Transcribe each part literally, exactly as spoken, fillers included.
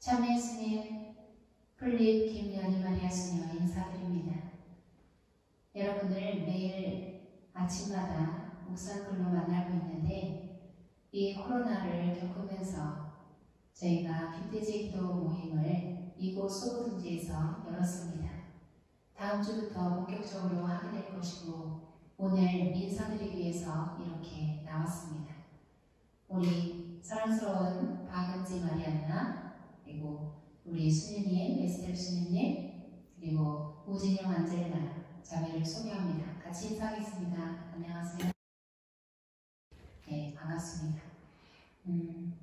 참회 스님 플립 김연희마리아 수녀 인사드립니다. 여러분을 매일 아침마다 묵상글로 만나고 있는데, 이 코로나를 겪으면서 저희가 빛떼제기도 모임을 이곳 소보둥지에서 열었습니다. 다음 주부터 본격적으로 하게 될 것이고, 오늘 인사드리기 위해서 이렇게 나왔습니다. 우리 사랑스러운 박은지 마리아나, 그리고 우리 수녀님, 에스텔 수녀님, 그리고 우진영 안젤라 자매를 소개합니다. 같이 인사하겠습니다. 안녕하세요. 네, 반갑습니다. 음,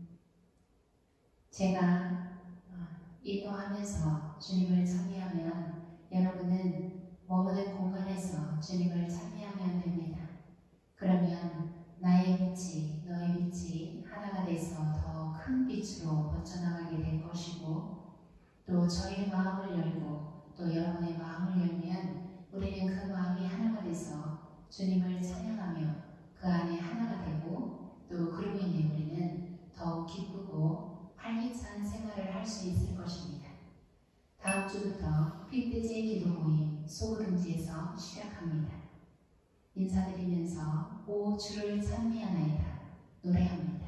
제가 기도하면서 주님을 찬미하면 여러분은 머무는 공간에서 주님을 찬미하면 됩니다. 그러면 나의 빛이, 너의 빛이 하나가 돼서 더 큰 빛으로 번져나가게 될 것이고, 또 저의 마음을 열고 또 여러분의 마음을 열면 우리는 그 마음이 하나가 돼서 주님을 찬양하며 그 안에 하나가 되고, 또 그로 인해 우리는 더욱 기쁘고 활기찬 생활을 할 수 있을 것입니다. 다음 주부터 빛떼제기도 모임 소보둥지에서 시작합니다. 인사드리면서 오 주를 찬미하나이다 노래합니다.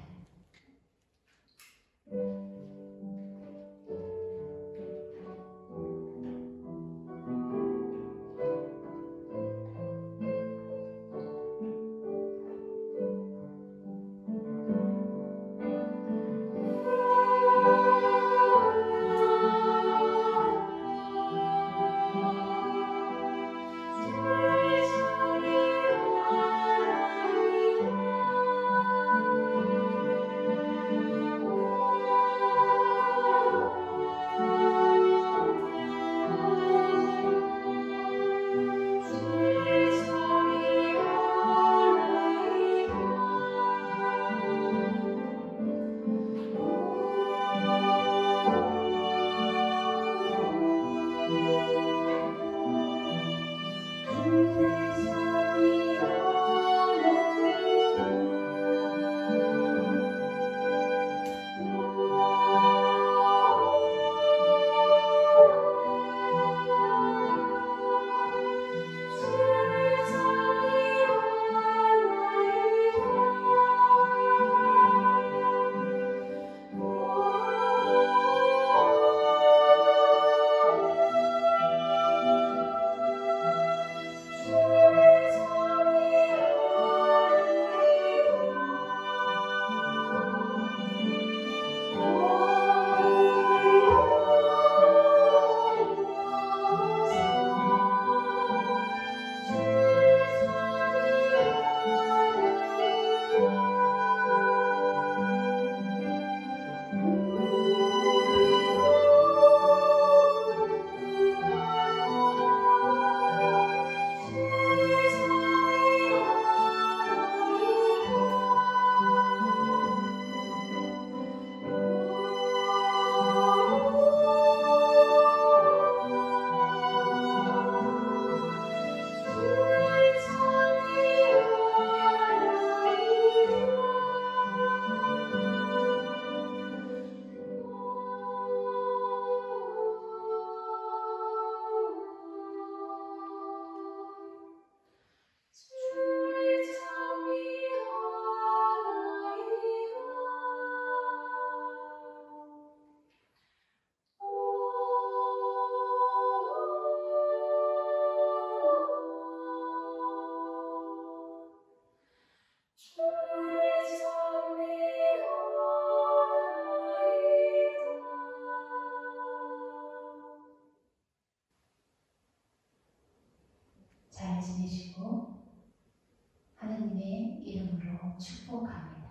잘 지내시고 하느님의 이름으로 축복합니다.